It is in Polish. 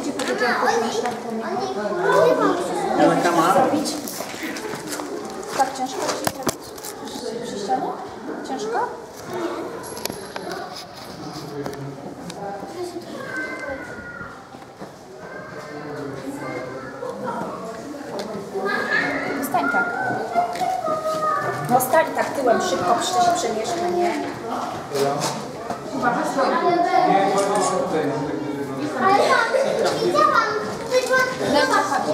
gdzie powiedziałam, że masz tam pomyśleć? Nie ma zrobić? Tak ciężko ci zrobić? Przy ścianie? Ciężko? No stań tak. No stań tak tyłem szybko, przecież się przemieszcza, nie?